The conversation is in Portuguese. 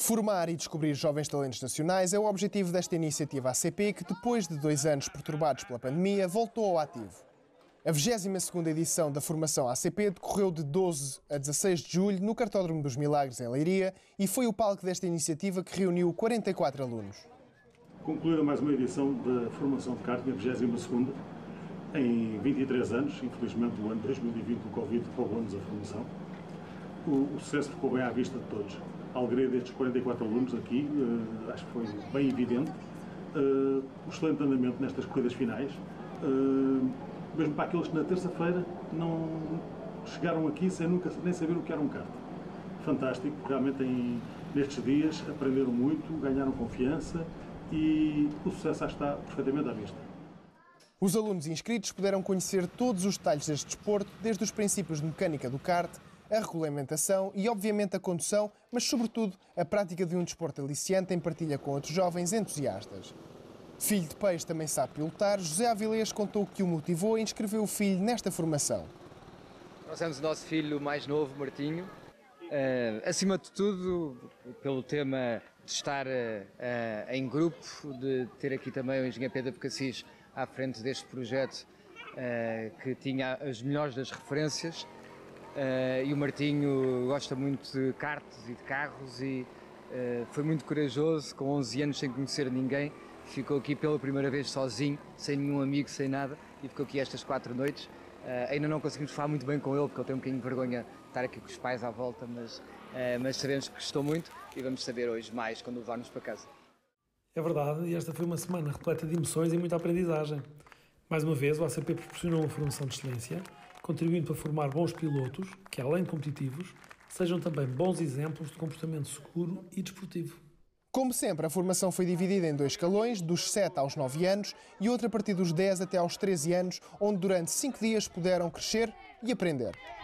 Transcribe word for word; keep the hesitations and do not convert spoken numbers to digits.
Formar e descobrir jovens talentos nacionais é o objetivo desta iniciativa A C P, que depois de dois anos perturbados pela pandemia, voltou ao ativo. A vigésima segunda edição da formação A C P decorreu de doze a dezasseis de julho no Cartódromo dos Milagres, em Leiria, e foi o palco desta iniciativa que reuniu quarenta e quatro alunos. Concluída mais uma edição da formação de karting, a vigésima segunda, em vinte e três anos. Infelizmente, o ano dois mil e vinte, o Covid, roubou-nos a formação. O, o sucesso ficou bem à vista de todos. A alegria destes quarenta e quatro alunos aqui, uh, acho que foi bem evidente. Uh, o excelente andamento nestas corridas finais. Uh, mesmo para aqueles que na terça-feira não chegaram aqui sem nunca nem saber o que era um kart. Fantástico, realmente em, nestes dias aprenderam muito, ganharam confiança e o sucesso já está perfeitamente à vista. Os alunos inscritos puderam conhecer todos os detalhes deste desporto, desde os princípios de mecânica do kart, a regulamentação e, obviamente, a condução, mas, sobretudo, a prática de um desporto aliciante em partilha com outros jovens entusiastas. Filho de peixe também sabe pilotar, José Avilés contou que o motivou a inscrever o filho nesta formação. Nós temos o nosso filho mais novo, Martinho, uh, acima de tudo, pelo tema de estar uh, em grupo, de ter aqui também o engenheiro Pedro Cassis à frente deste projeto, uh, que tinha as melhores das referências. Uh, e o Martinho gosta muito de karts e de carros e uh, foi muito corajoso, com onze anos sem conhecer ninguém, ficou aqui pela primeira vez sozinho, sem nenhum amigo, sem nada, e ficou aqui estas quatro noites. Uh, ainda não conseguimos falar muito bem com ele, porque ele tem um bocadinho de vergonha de estar aqui com os pais à volta, mas, uh, mas sabemos que gostou muito e vamos saber hoje mais quando o levarmos para casa. É verdade, e esta foi uma semana repleta de emoções e muita aprendizagem. Mais uma vez, o A C P proporcionou uma formação de excelência, contribuindo para formar bons pilotos, que além de competitivos, sejam também bons exemplos de comportamento seguro e desportivo. Como sempre, a formação foi dividida em dois escalões, dos sete aos nove anos e outra a partir dos dez até aos treze anos, onde durante cinco dias puderam crescer e aprender.